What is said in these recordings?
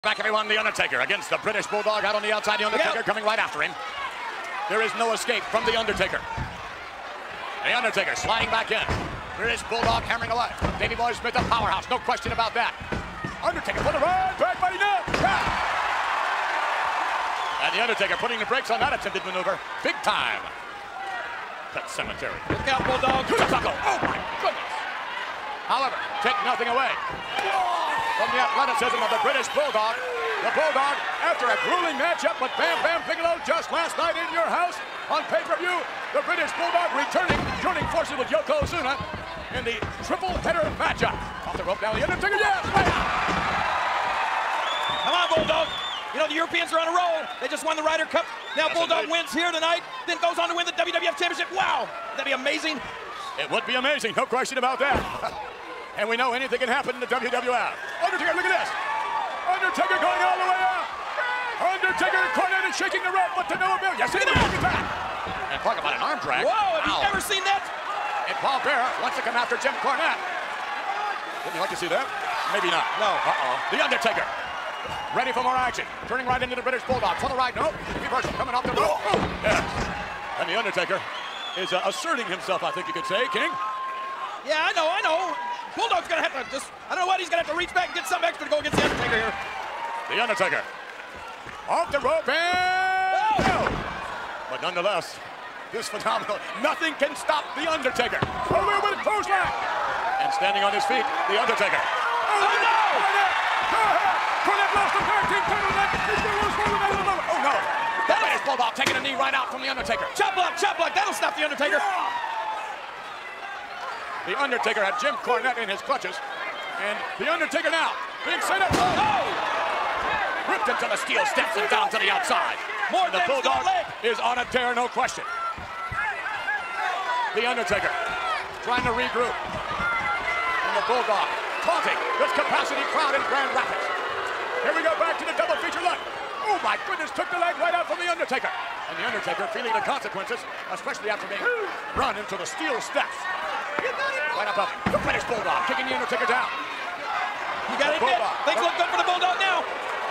Back everyone, The Undertaker against the British Bulldog out on the outside. The Undertaker coming right after him. There is no escape from The Undertaker. The Undertaker sliding back in. British Bulldog hammering away. Davey Boy Smith, a powerhouse, no question about that. Undertaker for the run, back by net. And The Undertaker putting the brakes on that attempted maneuver. Big time. Pet Cemetery. Look out, Bulldog. Oh my goodness. However, take nothing away from the athleticism of the British Bulldog. The Bulldog, after a grueling matchup with Bam Bam Bigelow just last night in your house on pay-per-view, the British Bulldog joining forces with Yokozuna in the triple header matchup. Off the rope now, The Undertaker, yes! Come on, Bulldog. You know, the Europeans are on a roll. They just won the Ryder Cup. Now yes, Bulldog wins here tonight, then goes on to win the WWF Championship. Wow, that'd be amazing. It would be amazing, no question about that. And we know anything can happen in the WWF. Undertaker, look at this. Undertaker going all the way out. Undertaker, Cornette is shaking the rope, but to no avail. Yes, look at that. And talk about an arm drag. Whoa, have you ever seen that? And Paul Bearer wants to come after Jim Cornette. Wouldn't you like to see that? Maybe not. No. The Undertaker, ready for more action. Turning right into the British Bulldog. For the right, no. Reversal coming off the rope. Yes. And The Undertaker is asserting himself, I think you could say, King. Yeah, I know. Bulldog's gonna have to just, I don't know what, he's gonna have to reach back and get something extra to go against The Undertaker here. The Undertaker off the rope and but nonetheless, this phenomenal, nothing can stop The Undertaker. Over with clothesline. And standing on his feet, The Undertaker. Oh no! Cornette lost the tag team title match. Oh no! The British Bulldog taking a knee right out from The Undertaker. Chop block, that'll stop The Undertaker. The Undertaker had Jim Cornette in his clutches. And The Undertaker now being set up. Oh! Ripped into the steel steps and down to the outside. More the Bulldog is on a tear, no question. The Undertaker trying to regroup. And the Bulldog taunting this capacity crowd in Grand Rapids. Here we go back to the double feature look. Oh my goodness, took the leg right out from The Undertaker. And The Undertaker feeling the consequences, especially after being run into the steel steps. Right up, the British Bulldog kicking The Undertaker down. You got it, things look good for the Bulldog now.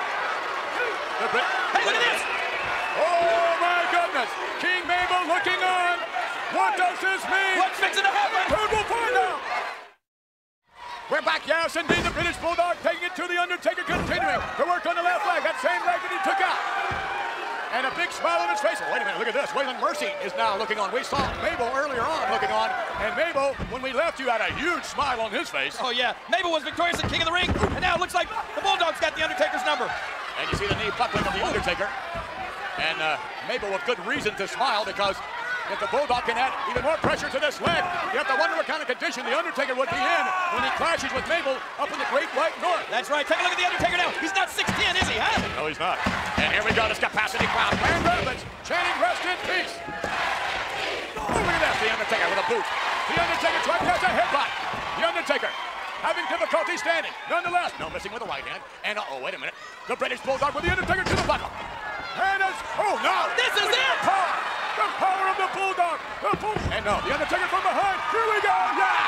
Hey, look at this! Oh my goodness! King Mabel looking on. What does this mean? What's fixing to happen? We'll find out. We're back, yes, indeed. The British Bulldog taking it to The Undertaker, continuing to work on the left leg, that same leg that he took out. And a big smile on his face. Wait a minute, look at this. Waylon Mercy is now looking on. We saw Mabel earlier on looking on. And Mabel, when we left, you had a huge smile on his face. Oh, yeah. Mabel was victorious at King of the Ring. And now it looks like the Bulldog's got The Undertaker's number. And you see the knee buckling of The Undertaker. And Mabel with good reason to smile, because if the Bulldog can add even more pressure to this leg, you have to wonder what kind of condition The Undertaker would be in when he clashes with Mabel up in the Great White North. That's right. Take a look at The Undertaker now. He's not 6'10", is he, huh? No, he's not. And here we go, this capacity crowd. Grand Rapids chanting rest in peace. Oh, look at that, The Undertaker with a boot. The Undertaker trying to catch a headbutt. The Undertaker having difficulty standing. Nonetheless, no missing with the right hand. And, wait a minute. The British Bulldog with The Undertaker to the buckle. And oh, no. This is it. The power of the Bulldog. And no, The Undertaker from behind. Here we go. Yeah.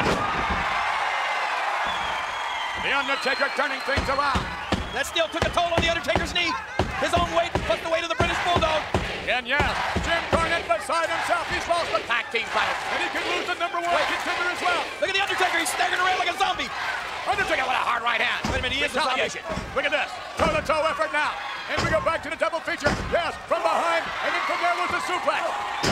The Undertaker turning things around. That still took a toll on The Undertaker's knee. His own weight plus the weight of the British Bulldog. And yes, Jim Cornette beside himself. He's lost the tag team title. And he can lose the #1 contender as well. Look at The Undertaker. He's staggering around like a zombie. Undertaker with a hard right hand. Wait a minute, he is a zombie. Look at this. Toe-to-toe effort now. And we go back to the double feature. Yes, from behind. And then from there was the suplex.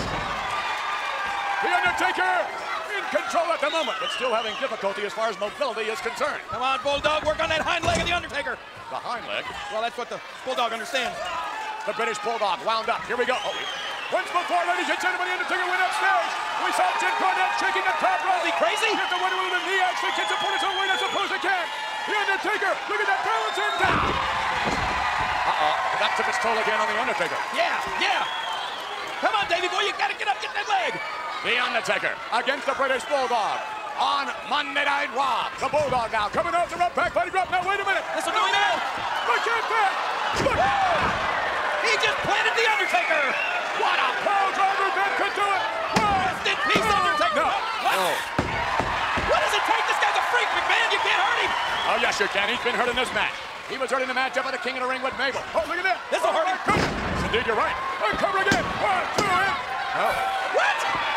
The Undertaker in control at the moment, but still having difficulty as far as mobility is concerned. Come on, Bulldog. Work on that hind leg of The Undertaker. The hind leg? Well, that's what the Bulldog understands. The British Bulldog wound up. Here we go. Once before, ladies and gentlemen, The Undertaker went upstairs. We saw Jim Cornette shaking the top rope. Is he crazy? You have to wonder whether the knee actually can support its own weight. I suppose it can. The Undertaker, look at that balance in down. That took its toll again on The Undertaker. Yeah. Come on, Davey boy, you gotta get up, get that leg. The Undertaker against the British Bulldog on Monday Night Raw. The Bulldog now coming off the rope, back body drop. Now, wait a minute. This will do him in. Look at that. Look. He just planted The Undertaker. What a power driver that could do it. Rest in peace, Undertaker. What? No. What does it take? This guy's a freak, McMahon. You can't hurt him. Oh, yes, you can. He's been hurt in this match. He was earning the matchup of the king of the ring with Mabel. Oh, look at that. This is a hard one. Indeed, you're right. And cover again. 1, 2, and... Oh. What?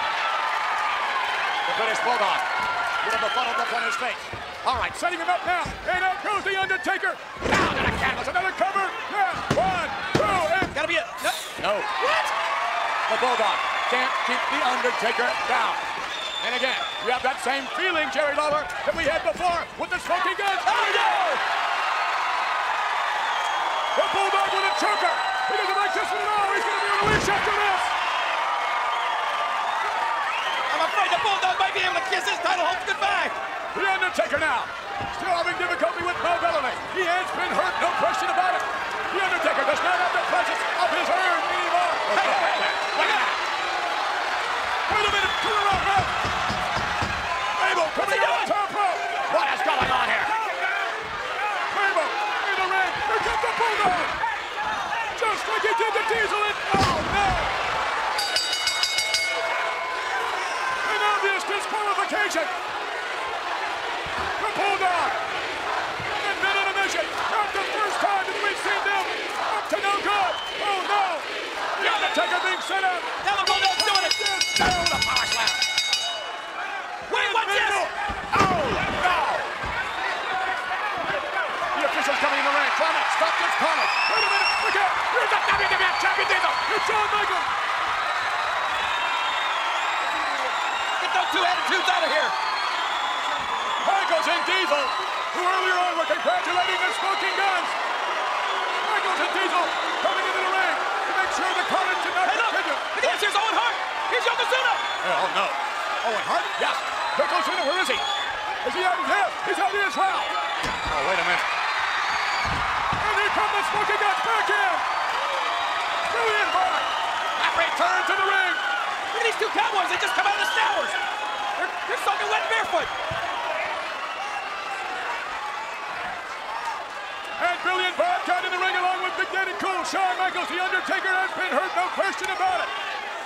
The British Bulldog with a befuddled look on his face. All right, setting him up now. And out goes The Undertaker. Down to the canvas. Another cover. Yeah. 1, 2, and... Gotta be it. No. What? The Bulldog can't keep The Undertaker down. And again, you have that same feeling, Jerry Lawler, that we had before with the Smoking Guns. There we go! The Bulldog with a choker. He doesn't like this one at all. He's going to be released after this. I'm afraid the Bulldog might be able to kiss his title home goodbye. The Undertaker now, still having difficulty with mobility. He has been hurt, no question about it. The Undertaker does not have the presence of his urn anymore. Hey, look at that. Wait a minute, turn around, man. Mabel coming out on top rope. What is going on here? Mabel in the ring. Here comes the Bulldog. Just like he did the Diesel and oh no. An obvious disqualification. The Bulldog has been on a mission. Not the first time that we've seen them up to no good. Oh no. The Undertaker being set up. Now the Bulldog's doing it. Down the power slam. Wait, what's this? Oh, no! The officials coming in the ring. Carnage, stop this Carnage. Wait a minute, look out! Here's the WWF Champion Diesel. It's Shawn Michaels. Get those two attitudes out of here. Michaels and Diesel, who earlier on were congratulating the Smoking Guns. Michaels and Diesel coming into the ring to make sure the Carnage did not continue. Look at this, here's Owen Hart. Here's Yokozuna. Oh, no. Owen Hart? Yes. Yokozuna, where is he? Is he out of here? He's out here as well. Oh, wait a minute. And here come the Smoking Guns back in. Brilliant Hart. That return to the ring. Look at these two cowboys. They just come out of the showers. They're soaking wet barefoot. And Brilliant Bart got in the ring along with Big Daddy Cool. Shawn Michaels, The Undertaker, has been hurt, no question about it.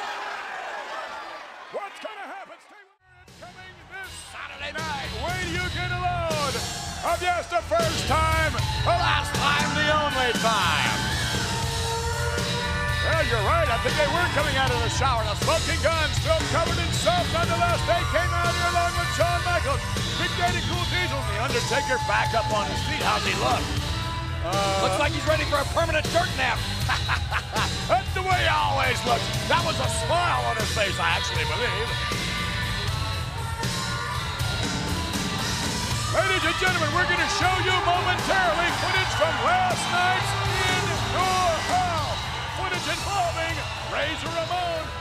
What's going to happen? Stay with me. It's coming this Saturday night. Wait till you get a load of yes, the first time, the last time, the only time. Well, you're right. I think they were coming out of the shower. The Smoking Guns still covered in soap. Nonetheless, they came out here along with Shawn Michaels, Big Daddy Cool Diesel, The Undertaker back up on his feet. How's he look? Looks like he's ready for a permanent dirt nap. That's the way he always looks. That was a smile on his face, I actually believe. Ladies and gentlemen, we're going to show you momentarily footage from last night's In Your House. Footage involving Razor Ramon